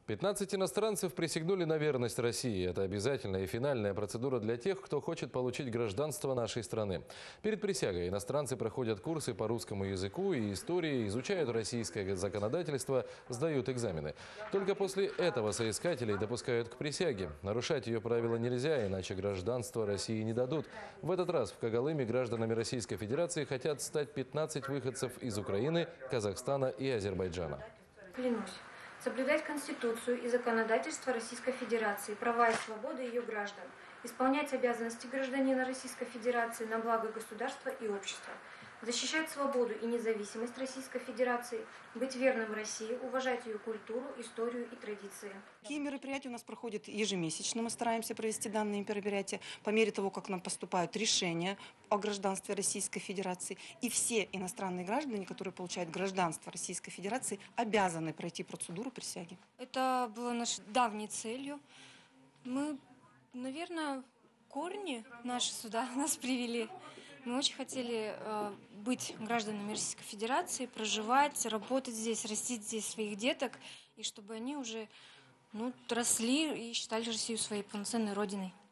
15 иностранцев присягнули на верность России. Это обязательная и финальная процедура для тех, кто хочет получить гражданство нашей страны. Перед присягой иностранцы проходят курсы по русскому языку и истории, изучают российское законодательство, сдают экзамены. Только после этого соискателей допускают к присяге. Нарушать ее правила нельзя, иначе гражданство России не дадут. В этот раз в Когалыме гражданами Российской Федерации хотят стать 15 выходцев из Украины, Казахстана и Азербайджана. Клянусь соблюдать Конституцию и законодательство Российской Федерации, права и свободы ее граждан, исполнять обязанности гражданина Российской Федерации на благо государства и общества, защищать свободу и независимость Российской Федерации, быть верным России, уважать ее культуру, историю и традиции. Такие мероприятия у нас проходят ежемесячно. Мы стараемся провести данные мероприятия по мере того, как нам поступают решения о гражданстве Российской Федерации. И все иностранные граждане, которые получают гражданство Российской Федерации, обязаны пройти процедуру присяги. Это было нашей давней целью. Мы, наверное, корни наши сюда нас привели. Мы очень хотели быть гражданами Российской Федерации, проживать, работать здесь, растить здесь своих деток, и чтобы они уже росли и считали Россию своей полноценной родиной.